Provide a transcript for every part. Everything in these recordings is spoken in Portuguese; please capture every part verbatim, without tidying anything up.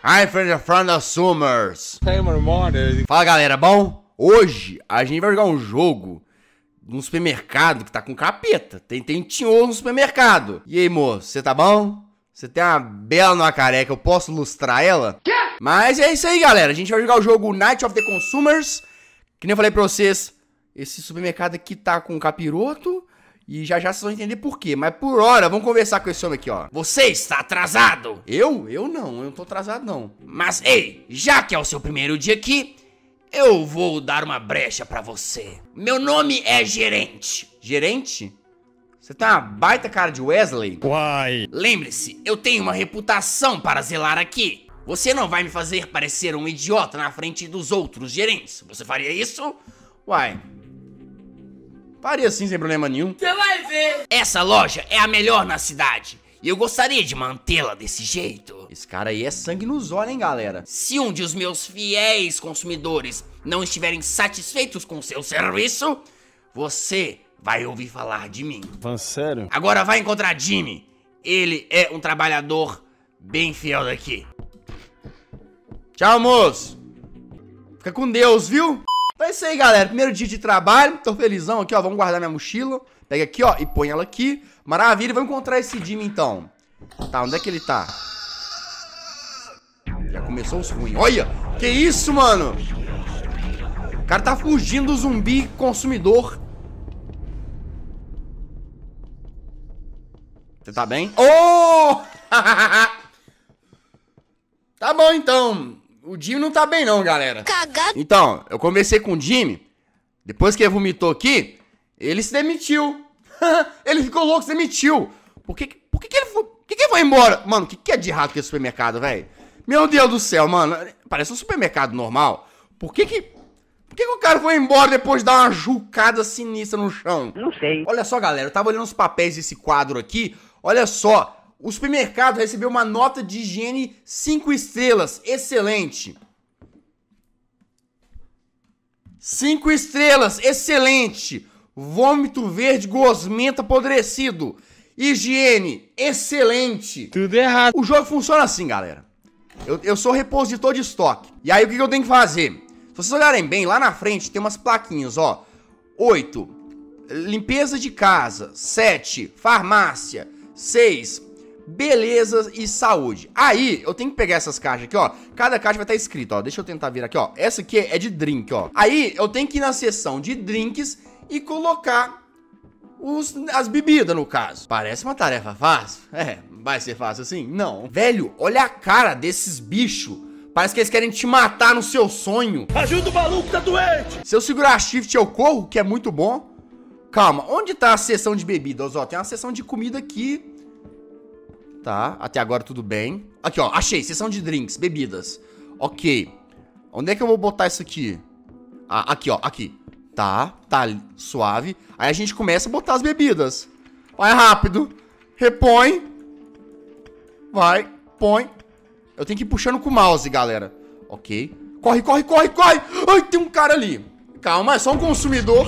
Hi, friends from the Summers. Hey, morning. Fala, galera, bom? Hoje a gente vai jogar um jogo num supermercado que tá com capeta. Tem, tem tinhô no supermercado. E aí, moço, você tá bom? Você tem uma bela numa careca, eu posso lustrar ela? Quê? Mas é isso aí, galera. A gente vai jogar o jogo Night of the Consumers. Que nem eu falei pra vocês, esse supermercado aqui tá com capiroto. E já já vocês vão entender por quê. Mas por hora, vamos conversar com esse homem aqui, ó. Você está atrasado? Eu? Eu não, eu não tô atrasado não. Mas ei, já que é o seu primeiro dia aqui, eu vou dar uma brecha pra você. Meu nome é Gerente. Gerente? Você tem uma baita cara de Wesley? Uai. Lembre-se, eu tenho uma reputação para zelar aqui. Você não vai me fazer parecer um idiota na frente dos outros gerentes. Você faria isso? Uai. Faria sim, sem problema nenhum. Você vai ver. Essa loja é a melhor na cidade. E eu gostaria de mantê-la desse jeito. Esse cara aí é sangue nos olhos, hein, galera? Se um dos meus fiéis consumidores não estiverem satisfeitos com o seu serviço, você vai ouvir falar de mim. Falando sério? Agora vai encontrar Jimmy. Ele é um trabalhador bem fiel daqui. Tchau, moço. Fica com Deus, viu? Então é isso aí, galera. Primeiro dia de trabalho. Tô felizão aqui, ó. Vamos guardar minha mochila. Pega aqui, ó, e põe ela aqui. Maravilha. Vamos encontrar esse Jimmy, então. Tá, onde é que ele tá? Já começou os ruins. Olha! Que isso, mano? O cara tá fugindo do zumbi consumidor. Você tá bem? Oh! Tá bom, então. O Jimmy não tá bem não, galera. Cagado. Então, eu conversei com o Jimmy. Depois que ele vomitou aqui, ele se demitiu. Ele ficou louco, se demitiu. Por que, por que, que ele foi? Por que, que ele foi embora? Mano, o que, que é de errado com esse supermercado, velho? Meu Deus do céu, mano. Parece um supermercado normal. Por que que... Por que, que o cara foi embora depois de dar uma jucada sinistra no chão? Não sei. Olha só, galera. Eu tava olhando os papéis desse quadro aqui. Olha só. O supermercado recebeu uma nota de higiene cinco estrelas. Excelente. cinco estrelas. Excelente. Vômito verde gosmento apodrecido. Higiene. Excelente. Tudo errado. O jogo funciona assim, galera. Eu, eu sou repositor de estoque. E aí, o que, que eu tenho que fazer? Se vocês olharem bem, lá na frente tem umas plaquinhas, ó. oito. Limpeza de casa. sete. Farmácia. seis. Beleza e saúde. Aí, eu tenho que pegar essas caixas aqui, ó. Cada caixa vai estar escrito, ó. Deixa eu tentar vir aqui, ó. Essa aqui é de drink, ó. Aí, eu tenho que ir na seção de drinks e colocar os, as bebidas, no caso. Parece uma tarefa fácil. É, vai ser fácil assim? Não. Velho, olha a cara desses bichos. Parece que eles querem te matar no seu sonho. Ajuda o maluco, tá doente. Se eu segurar shift, eu corro, que é muito bom. Calma, onde tá a seção de bebidas? Ó, tem uma seção de comida aqui. Tá, até agora tudo bem. Aqui, ó, achei, seção de drinks, bebidas. Ok. Onde é que eu vou botar isso aqui? Ah, aqui, ó, aqui. Tá, tá suave. Aí a gente começa a botar as bebidas. Vai rápido. Repõe. Vai, põe. Eu tenho que ir puxando com o mouse, galera. Ok. Corre, corre, corre, corre. Ai, tem um cara ali. Calma, é só um consumidor.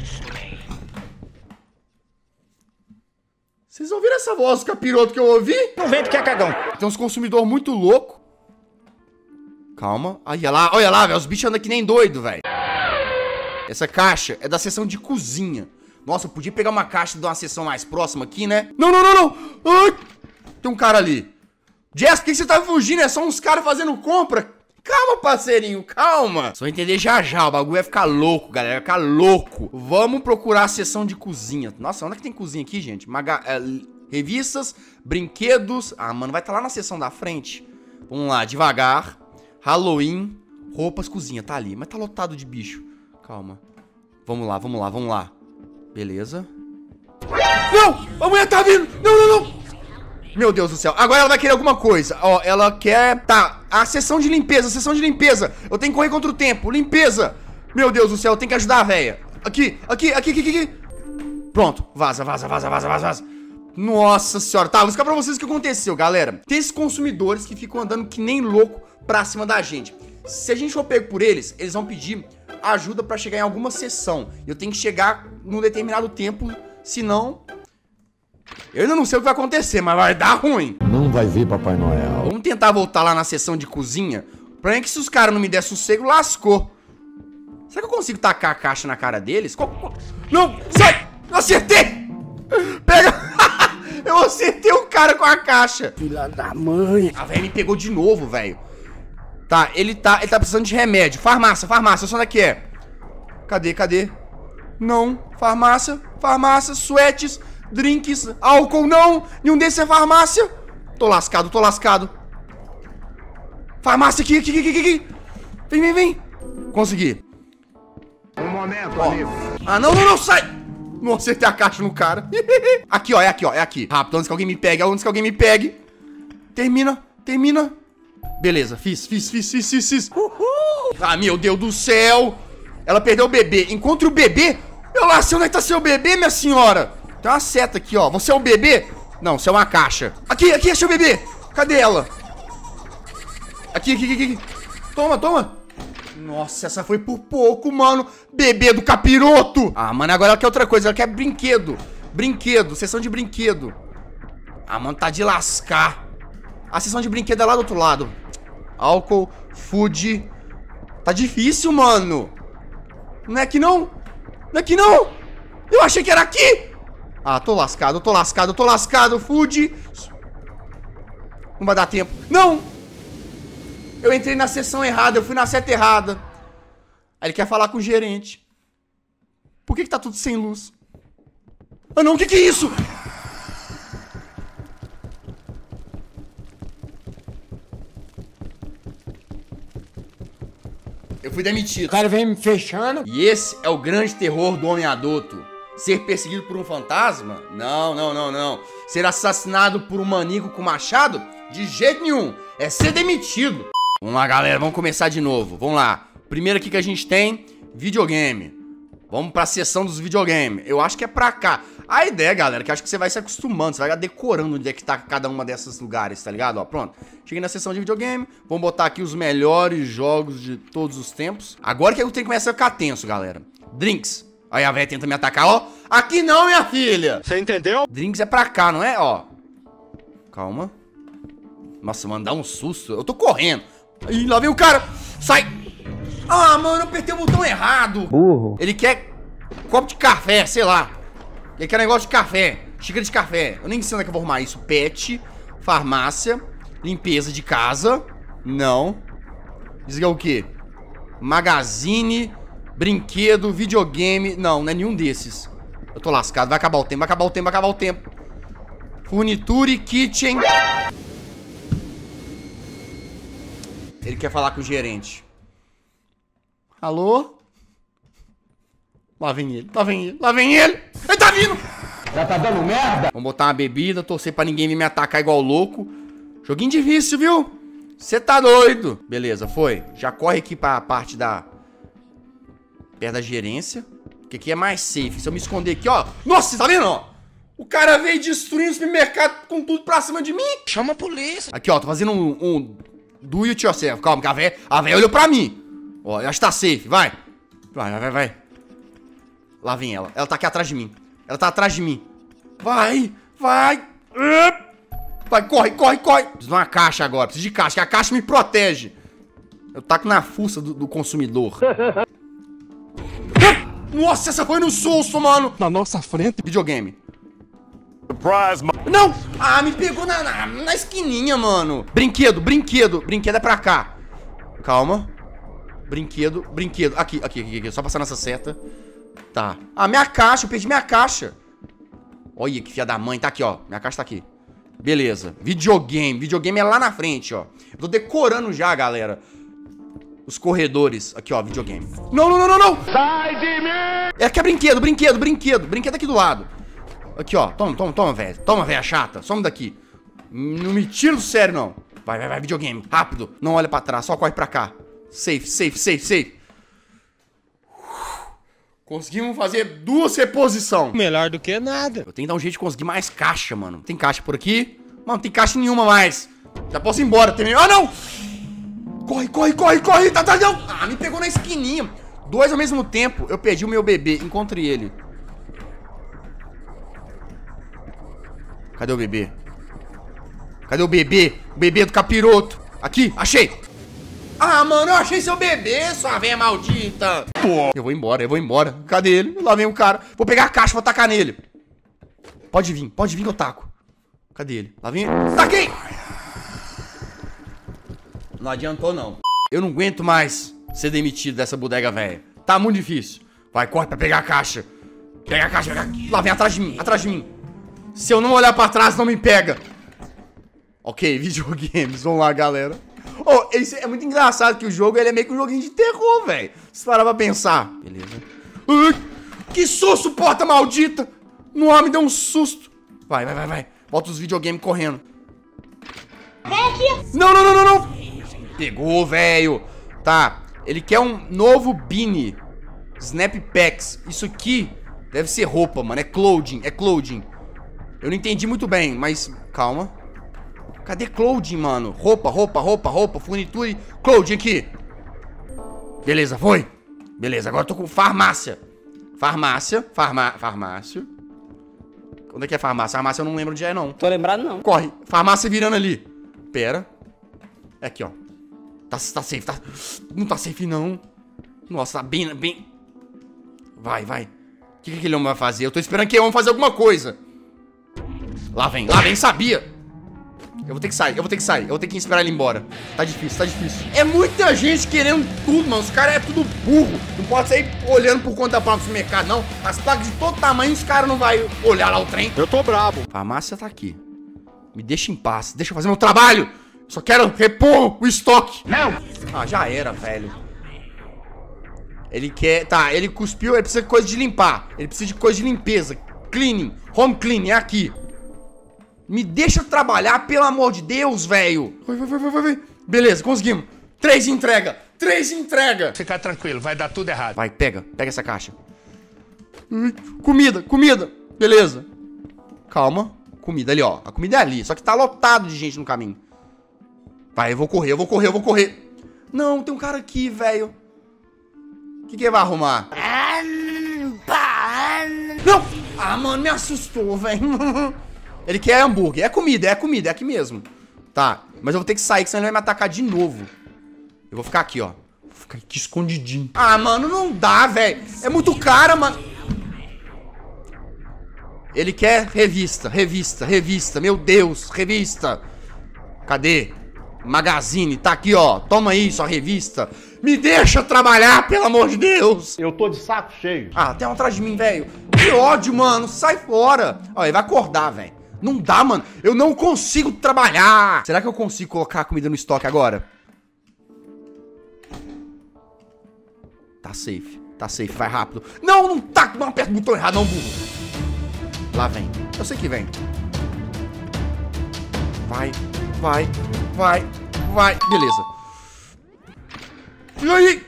Vocês ouviram essa voz do capiroto que eu ouvi? Não vende que é cagão. Tem uns consumidores muito loucos. Calma. Olha lá, olha lá, velho. Os bichos andam que nem doido, velho. Essa caixa é da seção de cozinha. Nossa, eu podia pegar uma caixa de uma seção mais próxima aqui, né? Não, não, não, não. Ai, tem um cara ali. Jess, por que você tá fugindo? É só uns caras fazendo compra. Calma, parceirinho, calma. Só entender já já, o bagulho vai ficar louco, galera, vai ficar louco. Vamos procurar a seção de cozinha. Nossa, onde é que tem cozinha aqui, gente? Maga é, revistas, brinquedos. Ah, mano, vai estar tá lá na seção da frente. Vamos lá, devagar. Halloween, roupas, cozinha, tá ali. Mas tá lotado de bicho. Calma. Vamos lá, vamos lá, vamos lá. Beleza. Não, a mulher tá vindo. Não, não, não. Meu Deus do céu, agora ela vai querer alguma coisa. Ó, ela quer... Tá, a sessão de limpeza, a sessão de limpeza. Eu tenho que correr contra o tempo, limpeza. Meu Deus do céu, eu tenho que ajudar a véia. Aqui, aqui, aqui, aqui, aqui. Pronto, vaza, vaza, vaza, vaza, vaza, vaza. Nossa senhora, tá, vou explicar pra vocês o que aconteceu, galera. Tem esses consumidores que ficam andando que nem louco pra cima da gente. Se a gente for pego por eles, eles vão pedir ajuda pra chegar em alguma sessão. Eu tenho que chegar num determinado tempo, senão... Eu ainda não sei o que vai acontecer, mas vai dar ruim. Não vai vir Papai Noel. Vamos Vamos tentar voltar lá na seção de cozinha. O problema é que se os caras não me der sossego, lascou. Será que eu consigo tacar a caixa na cara deles? Não, sai! Eu acertei! Pega! Eu acertei o cara com a caixa. Filha da mãe. A velha me pegou de novo, velho. Tá, ele tá, ele tá precisando de remédio. Farmácia, farmácia, só daqui é. Cadê, cadê? Não, farmácia, farmácia, suetes, drinks, álcool, não. Nenhum desses é farmácia. Tô lascado, tô lascado. Farmácia aqui, aqui, aqui, aqui, aqui. Vem, vem, vem. Consegui. Um momento, Ó. amigo. Ah, não, não, não, sai. Não acertei a caixa no cara. Aqui, ó, é aqui, ó, é aqui. Rápido, antes que alguém me pegue, antes que alguém me pegue. Termina, termina. Beleza, fiz, fiz, fiz, fiz, fiz, fiz. Uhul. Ah, meu Deus do céu. Ela perdeu o bebê. Encontre o bebê. Eu lá sei onde é que tá seu bebê, minha senhora. Tem uma seta aqui, ó. Você é um bebê? Não, você é uma caixa. Aqui, aqui, achei o bebê. Cadê ela? Aqui, aqui, aqui, aqui. Toma, toma. Nossa, essa foi por pouco, mano. Bebê do capiroto. Ah, mano, agora ela quer outra coisa. Ela quer brinquedo. Brinquedo, sessão de brinquedo. Ah, mano, tá de lascar. A sessão de brinquedo é lá do outro lado. Álcool, food. Tá difícil, mano. Não é aqui não? Não é aqui não? Eu achei que era aqui. Ah, tô lascado, tô lascado, tô lascado. Food. Não vai dar tempo. Não! Eu entrei na sessão errada, eu fui na seta errada. Aí ele quer falar com o gerente. Por que que tá tudo sem luz? Ah não, o que que é isso? Eu fui demitido. O cara vem me fechando. E esse é o grande terror do homem adulto. Ser perseguido por um fantasma? Não, não, não, não. Ser assassinado por um maníaco com machado? De jeito nenhum. É ser demitido. Vamos lá, galera, vamos começar de novo. Vamos lá. Primeiro aqui que a gente tem, videogame. Vamos pra seção dos videogames. Eu acho que é pra cá. A ideia, galera, que eu acho que você vai se acostumando. Você vai decorando onde é que tá cada uma desses lugares, tá ligado? Ó, pronto. Cheguei na seção de videogame. Vamos botar aqui os melhores jogos de todos os tempos. Agora que eu tenho que começar a ficar tenso, galera. Drinks. Aí a velha tenta me atacar, ó. Aqui não, minha filha. Você entendeu? Drinks é pra cá, não é? Ó. Calma. Nossa, mano, dá um susto. Eu tô correndo. Ih, lá vem o cara. Sai. Ah, mano, eu apertei o botão errado. Burro. Ele quer copo de café, sei lá. Ele quer negócio de café. Xícara de café. Eu nem sei onde é que eu vou arrumar isso. Pet. Farmácia. Limpeza de casa. Não. Isso aqui é o quê? Magazine. Brinquedo. Videogame. Não, não é nenhum desses. Eu tô lascado. Vai acabar o tempo, vai acabar o tempo, vai acabar o tempo. Furniture, kitchen. Ele quer falar com o gerente. Alô? Lá vem ele, lá vem ele, lá vem ele. Ele tá vindo. Já tá dando merda? Vamos botar uma bebida, torcer pra ninguém vir me atacar igual louco. Joguinho difícil, viu? Você tá doido. Beleza, foi. Já corre aqui pra parte da... perto da gerência. Que aqui é mais safe. Se eu me esconder aqui, ó. Nossa, tá vendo, ó? O cara veio destruindo o supermercado com tudo pra cima de mim. Chama a polícia. Aqui, ó, tô fazendo um... um do it yourself. Calma, que a véia, a véia olhou pra mim. Ó, eu acho que tá safe. Vai. Vai, vai, vai, vai. Lá vem ela. Ela tá aqui atrás de mim. Ela tá atrás de mim. Vai, vai. Vai, corre, corre, corre. Preciso de uma caixa agora. Preciso de caixa, que a caixa me protege. Eu taco na fuça do, do consumidor. Nossa, essa foi no susto, mano. Na nossa frente. Videogame. Surprise, mano. Não! Ah, me pegou na, na, na esquininha, mano. Brinquedo, brinquedo. Brinquedo é pra cá. Calma. Brinquedo, brinquedo. Aqui, aqui, aqui, aqui. Só passar nessa seta. Tá. Ah, minha caixa. Eu perdi minha caixa. Olha que filha da mãe. Tá aqui, ó. Minha caixa tá aqui. Beleza. Videogame. Videogame é lá na frente, ó. Eu tô decorando já, galera. Os corredores. Aqui, ó. Videogame. Não, não, não, não, não. Sai de mim! É aqui é brinquedo, brinquedo, brinquedo. Brinquedo aqui do lado. Aqui, ó. Toma, toma, toma, velho. Toma, velha chata. Some daqui. Não me tira do sério, não. Vai, vai, vai. Videogame. Rápido. Não olha pra trás. Só corre pra cá. Safe, safe, safe, safe. Conseguimos fazer duas reposições. Melhor do que nada. Eu tenho que dar um jeito de conseguir mais caixa, mano. Tem caixa por aqui? Mano, não tem caixa nenhuma mais. Já posso ir embora. Tem... Ah, não! Corre, corre, corre, corre. Tá, tá, não. Ah, me pegou na esquininha. Dois ao mesmo tempo. Eu perdi o meu bebê. Encontrei ele. Cadê o bebê? Cadê o bebê? Bebê do capiroto. Aqui, achei. Ah, mano, eu achei seu bebê, sua véia maldita. Pô. Eu vou embora, eu vou embora. Cadê ele? Lá vem o cara. Vou pegar a caixa, vou tacar nele. Pode vir, pode vir que eu taco. Cadê ele? Lá vem ele. Taquei! Não adiantou, não. Eu não aguento mais ser demitido dessa bodega velha. Tá muito difícil. Vai, corre pra pegar a caixa. Pega a caixa, pega a... Lá vem atrás de mim, atrás de mim. Se eu não olhar pra trás, não me pega. Ok, videogames. Vamos lá, galera. Oh, esse é muito engraçado que o jogo ele é meio que um joguinho de terror, velho. Se parar pra pensar. Beleza. Ai, que susto, porta maldita. No homem me deu um susto. Vai, vai, vai, vai. Bota os videogames correndo. Vem aqui. Não, não, não, não, não. Pegou, velho. Tá. Ele quer um novo Beanie. Snap Packs. Isso aqui deve ser roupa, mano. É clothing, é clothing. Eu não entendi muito bem, mas... Calma. Cadê clothing, mano? Roupa, roupa, roupa, roupa, furniture. Clothing aqui. Beleza, foi. Beleza, agora eu tô com farmácia. Farmácia, farma, farmácia. Onde é que é farmácia? Farmácia eu não lembro onde é, não. Tô lembrado, não. Corre. Farmácia virando ali. Pera. É aqui, ó. Tá, tá safe, tá... Não tá safe, não. Nossa, tá bem, bem... Vai, vai. O que, que aquele homem vai fazer? Eu tô esperando que ele vai fazer alguma coisa. Lá vem, lá vem, sabia. Eu vou ter que sair, eu vou ter que sair. Eu vou ter que esperar ele embora. Tá difícil, tá difícil. É muita gente querendo tudo, mano. Os caras é tudo burro. Não pode sair olhando por conta da placa do supermercado, não. As placas de todo tamanho, os caras não vão olhar lá o trem. Eu tô brabo. Farmácia tá aqui. Me deixa em paz. Deixa eu fazer meu trabalho. Só quero repor o estoque. Não. Ah, já era, velho. Ele quer... Tá, ele cuspiu, ele precisa de coisa de limpar. Ele precisa de coisa de limpeza. Cleaning. Home cleaning, é aqui. Me deixa trabalhar, pelo amor de Deus, velho. Vai, vai, vai, vai, vai. Beleza, conseguimos. Três entrega. Três entrega. Fica tranquilo, vai dar tudo errado. Vai, pega. Pega essa caixa. Comida, comida. Beleza. Calma. Comida ali, ó. A comida é ali. Só que tá lotado de gente no caminho. Vai, eu vou correr, eu vou correr, eu vou correr. Não, tem um cara aqui, velho. O que que ele vai arrumar? Não! Ah, mano, me assustou, velho. Ele quer hambúrguer. É comida, é comida, é aqui mesmo. Tá, mas eu vou ter que sair, que senão ele vai me atacar de novo. Eu vou ficar aqui, ó. Vou ficar aqui escondidinho. Ah, mano, não dá, velho. É muito cara, mano. Ele quer revista, revista, revista. Meu Deus, revista. Cadê? Magazine, tá aqui, ó. Toma aí, sua revista. Me deixa trabalhar, pelo amor de Deus. Eu tô de saco cheio. Ah, tem um atrás de mim, velho. Que ódio, mano. Sai fora. Ó, ele vai acordar, velho. Não dá, mano. Eu não consigo trabalhar. Será que eu consigo colocar a comida no estoque agora? Tá safe. Tá safe. Vai rápido. Não, não tá. Não aperta o botão errado, não, burro. Lá vem. Eu sei que vem. Vai. Vai. Vai. Vai. Beleza. E aí?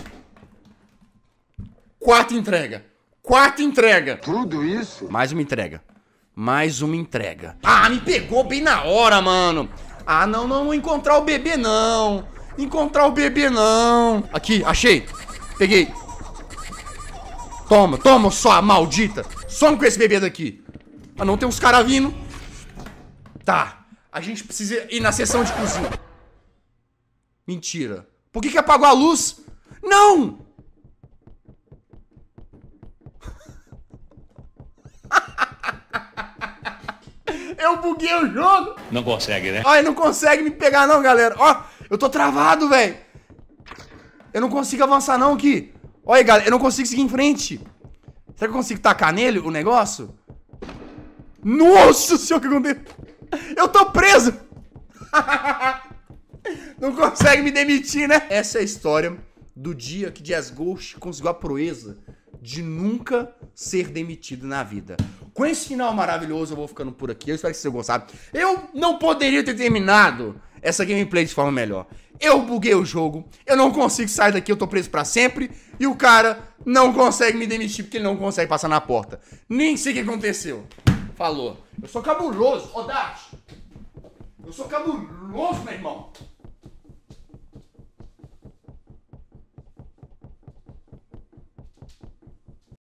Quarta entrega. Quarta entrega. Tudo isso? Mais uma entrega. Mais uma entrega. Ah, me pegou bem na hora, mano. Ah, não, não, não encontrar o bebê, não. Encontrar o bebê, não. Aqui, achei. Peguei. Toma, toma, sua maldita. Some com esse bebê daqui. Ah, não, tem uns caras vindo. Tá. A gente precisa ir na seção de cozinha. Mentira. Por que que apagou a luz? Não! Eu buguei o jogo. Não consegue, né? Ó, ele não consegue me pegar não, galera. Ó, eu tô travado, velho. Eu não consigo avançar não aqui. Olha aí, galera, eu não consigo seguir em frente. Será que eu consigo tacar nele o negócio? Nossa senhora, o que aconteceu? Eu tô preso. Não consegue me demitir, né? Essa é a história do dia que Jazz Ghost conseguiu a proeza de nunca ser demitido na vida. Com esse final maravilhoso, eu vou ficando por aqui. Eu espero que vocês tenham gostado. Eu não poderia ter terminado essa gameplay de forma melhor. Eu buguei o jogo. Eu não consigo sair daqui. Eu tô preso pra sempre. E o cara não consegue me demitir porque ele não consegue passar na porta. Nem sei o que aconteceu. Falou. Eu sou cabuloso. Ô, Dati. Eu sou cabuloso, meu irmão.